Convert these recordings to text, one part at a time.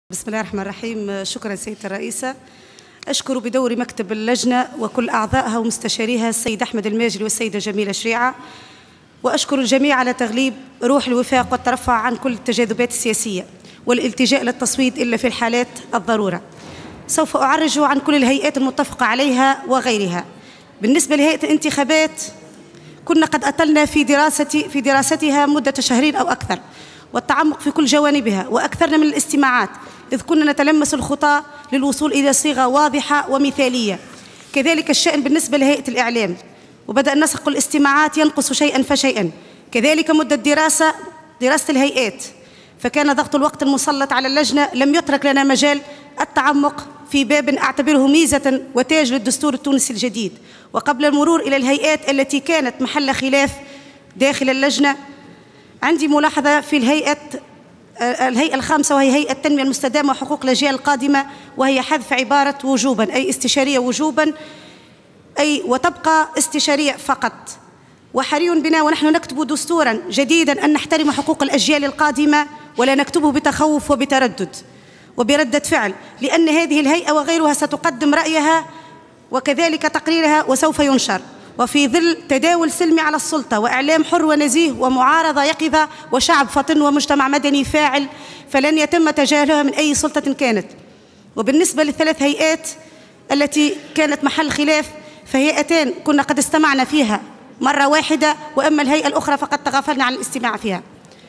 بسم الله الرحمن الرحيم. شكرا سيدة الرئيسة. أشكر بدور مكتب اللجنة وكل أعضائها ومستشاريها السيد أحمد الماجري والسيدة جميلة شريعة، وأشكر الجميع على تغليب روح الوفاق والترفع عن كل التجاذبات السياسية والالتجاء للتصويت إلا في الحالات الضرورة. سوف أعرج عن كل الهيئات المتفق عليها وغيرها. بالنسبة لهيئة الانتخابات، كنا قد أطلنا في دراستها مدة شهرين أو أكثر، والتعمق في كل جوانبها، وأكثرنا من الاستماعات، إذ كنا نتلمس الخطى للوصول إلى صيغة واضحة ومثالية. كذلك الشأن بالنسبة لهيئة الإعلام، وبدأ نسق الاستماعات ينقص شيئا فشيئا. كذلك مدة دراسة الهيئات، فكان ضغط الوقت المسلط على اللجنة لم يترك لنا مجال التعمق في باب أعتبره ميزة وتاج للدستور التونسي الجديد. وقبل المرور إلى الهيئات التي كانت محل خلاف داخل اللجنة، عندي ملاحظة في الهيئة الخامسة، وهي هيئة التنمية المستدامة وحقوق الأجيال القادمة، وهي حذف عبارة وجوبا، أي استشارية وجوبا، أي وتبقى استشارية فقط. وحري بنا ونحن نكتب دستورا جديدا أن نحترم حقوق الأجيال القادمة، ولا نكتبه بتخوف وبتردد وبردة فعل، لأن هذه الهيئة وغيرها ستقدم رأيها وكذلك تقريرها وسوف ينشر، وفي ظل تداول سلمي على السلطة وإعلام حر ونزيه ومعارضة يقظة وشعب فطن ومجتمع مدني فاعل، فلن يتم تجاهلها من أي سلطة كانت. وبالنسبة للثلاث هيئات التي كانت محل خلاف، فهيئتان كنا قد استمعنا فيها مرة واحدة، وأما الهيئة الأخرى فقد تغافلنا عن الاستماع فيها.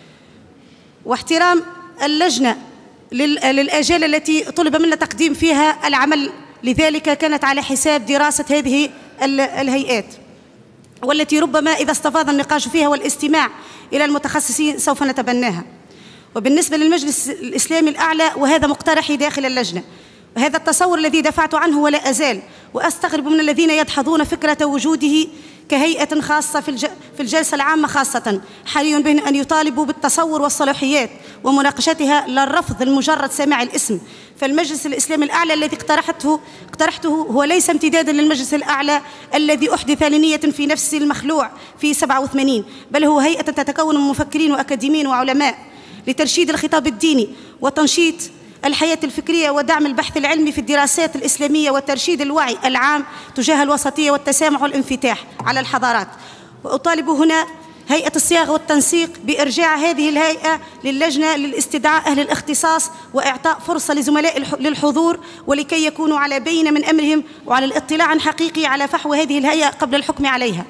واحترام اللجنة للآجال التي طلب منا تقديم فيها العمل، لذلك كانت على حساب دراسة هذه الهيئات، والتي ربما إذا استفاض النقاش فيها والاستماع إلى المتخصصين سوف نتبناها. وبالنسبة للمجلس الإسلامي الأعلى، وهذا مقترحي داخل اللجنة، وهذا التصور الذي دفعت عنه ولا أزال، وأستغرب من الذين يدحضون فكرة وجوده كهيئة خاصة في الجلسة العامة خاصة. حري بهم أن يطالبوا بالتصور والصلاحيات ومناقشتها، لا الرفض المجرد سماع الاسم. فالمجلس الإسلامي الأعلى الذي اقترحته هو ليس امتدادا للمجلس الأعلى الذي أحدث لنية في نفس المخلوع في 87، بل هو هيئة تتكون من مفكرين وأكاديميين وعلماء لترشيد الخطاب الديني وتنشيط الحياة الفكرية ودعم البحث العلمي في الدراسات الإسلامية وترشيد الوعي العام تجاه الوسطية والتسامح والانفتاح على الحضارات. وأطالب هنا هيئة الصياغة والتنسيق بإرجاع هذه الهيئة للجنة لاستدعاء أهل الاختصاص وإعطاء فرصة لزملاء للحضور، ولكي يكونوا على بينة من أمرهم وعلى الاطلاع حقيقي على فحوى هذه الهيئة قبل الحكم عليها.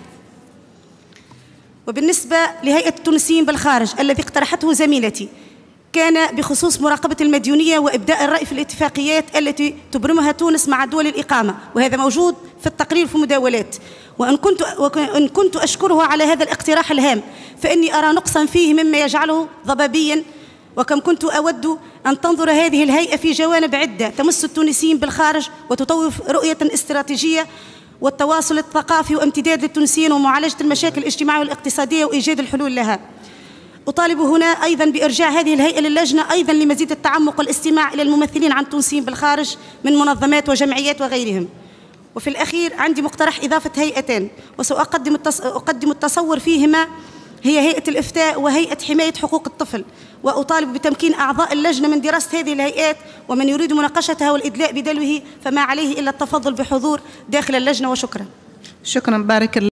وبالنسبة لهيئة التونسيين بالخارج الذي اقترحته زميلتي، كان بخصوص مراقبة المديونية وإبداء الرأي في الاتفاقيات التي تبرمها تونس مع دول الإقامة، وهذا موجود في التقرير في مداولات. وإن كنت أشكره على هذا الاقتراح الهام، فإني أرى نقصا فيه مما يجعله ضبابيا، وكم كنت أود أن تنظر هذه الهيئة في جوانب عدة تمس التونسيين بالخارج وتطوف رؤية استراتيجية والتواصل الثقافي وامتداد للتونسيين ومعالجة المشاكل الاجتماعية والاقتصادية وإيجاد الحلول لها. أطالب هنا أيضا بإرجاع هذه الهيئة للجنة أيضا لمزيد التعمق والاستماع إلى الممثلين عن التونسيين بالخارج من منظمات وجمعيات وغيرهم. وفي الأخير عندي مقترح إضافة هيئتين، وسأقدم التصور فيهما، هي هيئة الإفتاء وهيئة حماية حقوق الطفل. وأطالب بتمكين أعضاء اللجنة من دراسة هذه الهيئات، ومن يريد مناقشتها والإدلاء بدلوه فما عليه إلا التفضل بحضور داخل اللجنة. وشكرا. شكرا. بارك الله.